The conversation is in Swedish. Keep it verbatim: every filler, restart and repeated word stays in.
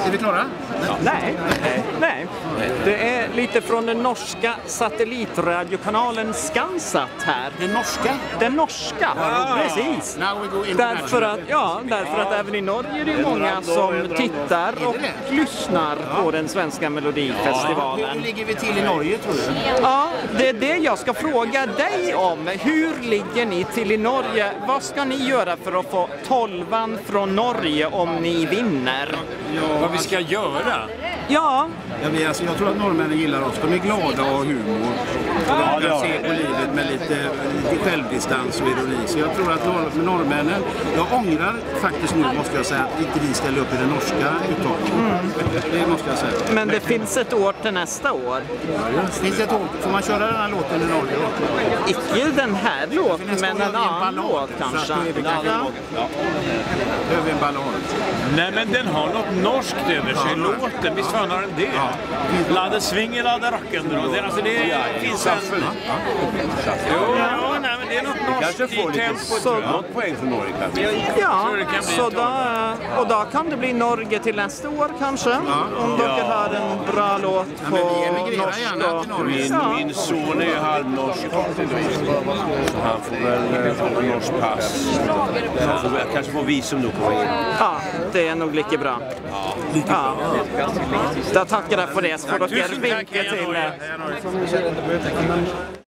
Är vi klara? Ja. Nej. Nej. Det är lite från den norska satellitradiokanalen Skansat här. Den norska? Den norska, Ah. precis. Now we go Därför att, ja, därför att även i Norge är det många som tittar och lyssnar på den svenska Melodifestivalen. Hur ligger vi till i Norge, tror du? Ja, det är det jag ska fråga dig om. Hur ligger ni till i Norge? Vad ska ni göra för att få tolvan från Norge om ni vinner? Vad vi ska göra? Ja. Jag, vet, alltså, jag tror att norrmännen gillar oss. De är glada och har humor. Och de kan se på livet med lite, lite självdistans och ironi. Så jag tror att norr, med norrmännen... Jag ångrar faktiskt nu, måste jag säga, att inte vi ställer upp i den norska uttagningen. Mm. Det måste jag säga. Men det finns ett år till nästa år. Finns det ett år? Får man köra den här låten i Norge då? Icke den här låten, men en annan låt kanske. Ja. Behöver en ballad. Nej, men den har något norskt över sig, låten. Visst fan har den det? Ja. Lade swing, lade rock'n'roll. Det, alltså, det finns en... Jo, ja, nej, men det är något norskt i tempo. Något poäng för Norge kanske. Ja, så då, och då kan det bli Norge till nästa år kanske. Om dere har en bra låt på norsk. Min, Ja. min son är ju halvnorsk. Så han får väl få en norsk pass. Han får väl, kanske få visum då på vägen. Ja, det är nog lika bra. Ja. Då tackar jag för det. Så får dere vinka till.